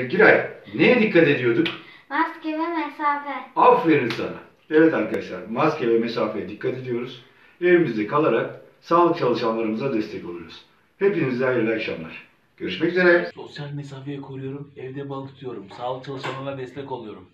Giray, neye dikkat ediyorduk? Maske ve mesafe. Aferin sana. Evet arkadaşlar, maske ve mesafeye dikkat ediyoruz. Evimizde kalarak sağlık çalışanlarımıza destek oluyoruz. Hepinize hayırlı akşamlar. Görüşmek üzere. Sosyal mesafeyi koruyorum, evde balık tutuyorum, sağlık çalışanlarına destek oluyorum.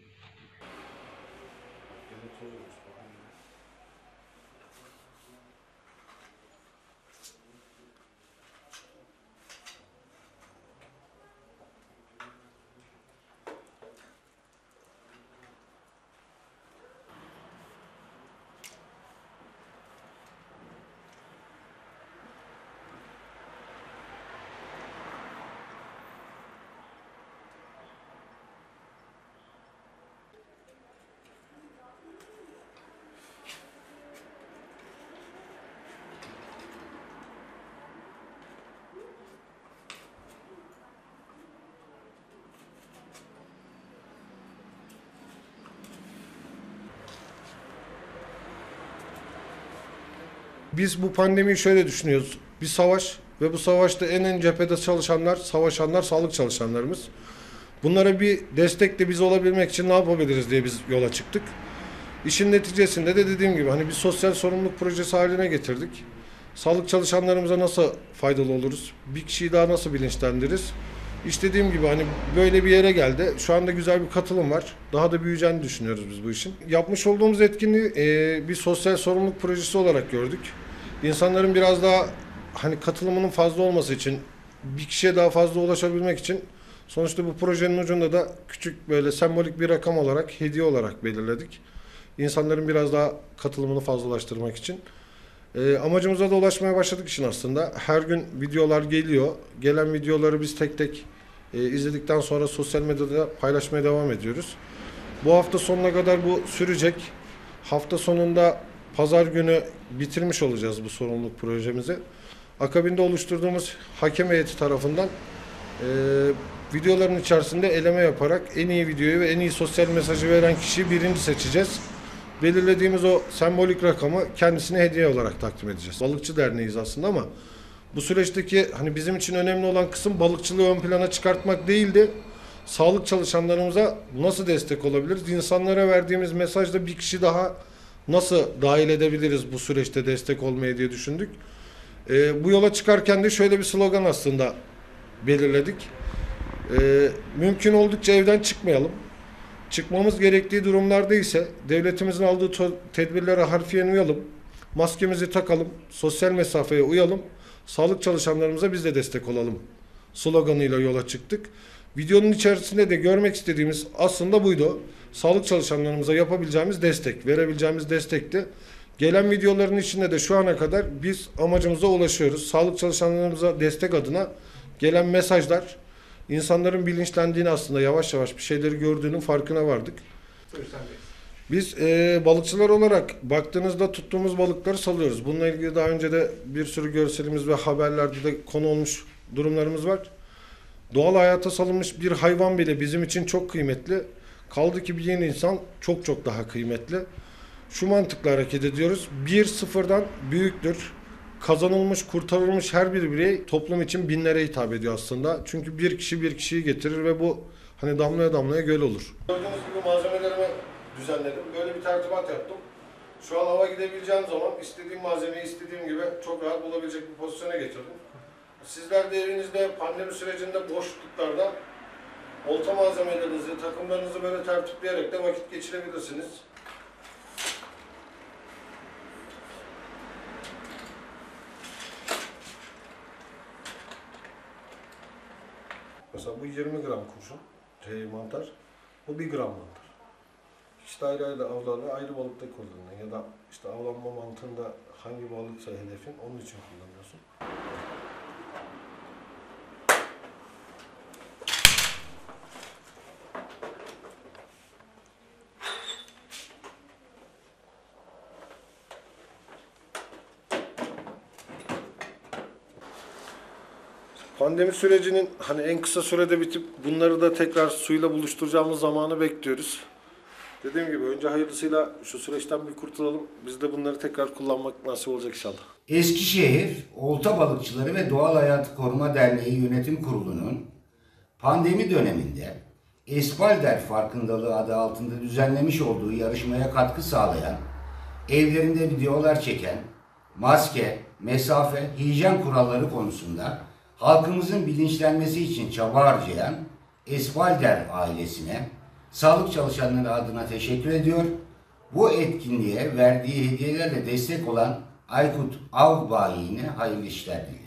Biz bu pandemiyi şöyle düşünüyoruz. Bir savaş ve bu savaşta en cephede çalışanlar, savaşanlar, sağlık çalışanlarımız. Bunlara bir destek de biz olabilmek için ne yapabiliriz diye biz yola çıktık. İşin neticesinde de dediğim gibi hani bir sosyal sorumluluk projesi haline getirdik. Sağlık çalışanlarımıza nasıl faydalı oluruz? Bir kişiyi daha nasıl bilinçlendiririz? İşte dediğim gibi hani böyle bir yere geldi. Şu anda güzel bir katılım var. Daha da büyüyeceğini düşünüyoruz biz bu işin. Yapmış olduğumuz etkinliği bir sosyal sorumluluk projesi olarak gördük. İnsanların biraz daha hani katılımının fazla olması için, bir kişiye daha fazla ulaşabilmek için sonuçta bu projenin ucunda da küçük böyle sembolik bir rakam olarak, hediye olarak belirledik. İnsanların biraz daha katılımını fazlalaştırmak için. Amacımıza da ulaşmaya başladık işin aslında. Her gün videolar geliyor. Gelen videoları biz tek tek izledikten sonra sosyal medyada paylaşmaya devam ediyoruz. Bu hafta sonuna kadar bu sürecek. Hafta sonunda pazar günü bitirmiş olacağız bu sorumluluk projemizi. Akabinde oluşturduğumuz hakem heyeti tarafından videoların içerisinde eleme yaparak en iyi videoyu ve en iyi sosyal mesajı veren kişiyi birinci seçeceğiz. Belirlediğimiz o sembolik rakamı kendisine hediye olarak takdim edeceğiz. Balıkçı derneğiyiz aslında ama bu süreçteki hani bizim için önemli olan kısım balıkçılığı ön plana çıkartmak değildi. Sağlık çalışanlarımıza nasıl destek olabiliriz? İnsanlara verdiğimiz mesajda bir kişi daha nasıl dahil edebiliriz bu süreçte destek olmaya diye düşündük. Bu yola çıkarken de şöyle bir slogan aslında belirledik. Mümkün oldukça evden çıkmayalım. Çıkmamız gerektiği durumlarda ise devletimizin aldığı tedbirlere harfiyen uyalım. Maskemizi takalım, sosyal mesafeye uyalım. Sağlık çalışanlarımıza biz de destek olalım sloganıyla yola çıktık. Videonun içerisinde de görmek istediğimiz aslında buydu. Sağlık çalışanlarımıza yapabileceğimiz destek, verebileceğimiz destekti. Gelen videoların içinde de şu ana kadar biz amacımıza ulaşıyoruz. Sağlık çalışanlarımıza destek adına gelen mesajlar, insanların bilinçlendiğini aslında yavaş yavaş bir şeyleri gördüğünün farkına vardık. Biz balıkçılar olarak baktığınızda tuttuğumuz balıkları salıyoruz. Bununla ilgili daha önce de bir sürü görselimiz ve haberlerde de konu olmuş durumlarımız var. Doğal hayata salınmış bir hayvan bile bizim için çok kıymetli. Kaldı ki bir yeni insan çok çok daha kıymetli. Şu mantıkla hareket ediyoruz. Bir sıfırdan büyüktür. Kazanılmış, kurtarılmış her bir birey toplum için binlere hitap ediyor aslında. Çünkü bir kişi bir kişiyi getirir ve bu hani damlaya damlaya göl olur. Gördüğünüz gibi malzemelerimi düzenledim. Böyle bir tertibat yaptım. Şu an hava gidebileceğim zaman istediğim malzemeyi istediğim gibi çok rahat bulabilecek bir pozisyona getirdim. Sizler de evinizde pandemi sürecinde boşluklarda olta malzemelerinizi, takımlarınızı böyle tertipleyerek de vakit geçirebilirsiniz. Mesela bu 20 gram kurşun, mantar, bu 1 gram mantar. İşte ayrı ayrı avlarda ayrı balıkta kullanılıyor ya da işte avlanma mantığında hangi balıksa hedefin onun için kullanıyorsun. Pandemi sürecinin hani en kısa sürede bitip bunları da tekrar suyla buluşturacağımız zamanı bekliyoruz. Dediğim gibi önce hayırlısıyla şu süreçten bir kurtulalım. Biz de bunları tekrar kullanmak nasip olacak inşallah. Eskişehir Olta Balıkçıları ve Doğal Hayatı Koruma Derneği Yönetim Kurulu'nun Pandemi döneminde Esbalder farkındalığı adı altında düzenlemiş olduğu yarışmaya katkı sağlayan, evlerinde videolar çeken, maske, mesafe, hijyen kuralları konusunda halkımızın bilinçlenmesi için çaba harcayan Esbalder ailesine, sağlık çalışanları adına teşekkür ediyor. Bu etkinliğe verdiği hediyelerle destek olan Aykut Avbayi'ne hayırlı işler diliyorum.